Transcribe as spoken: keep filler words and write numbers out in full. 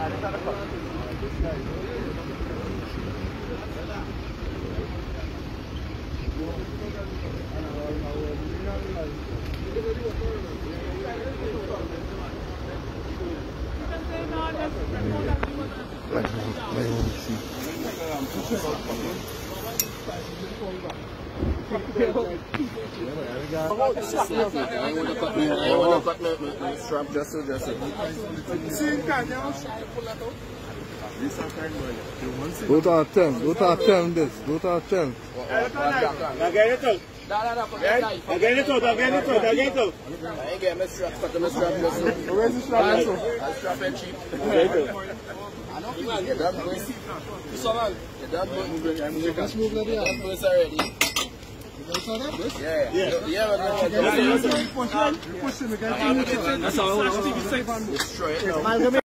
Strap just so just Go to our term, go to our term this, go to our term. Again it out. Again it out, again it out, again it out. I ain't getting my strap, cut my strap just so. Where's the strap? I'll strap it cheap. You're done, boys. You're done, boys. I'm done, boys already. Yeah, yeah, yeah. That's all. Destroy it now.